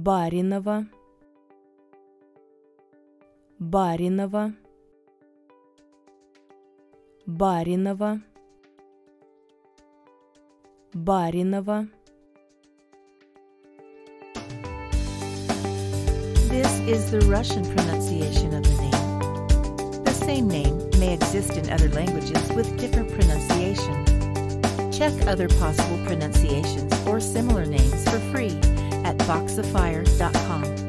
Баринова, Баринова, Баринова, Баринова. This is the Russian pronunciation of the name. The same name may exist in other languages with different pronunciation. Check other possible pronunciations or similar names for free at Voxifier.com.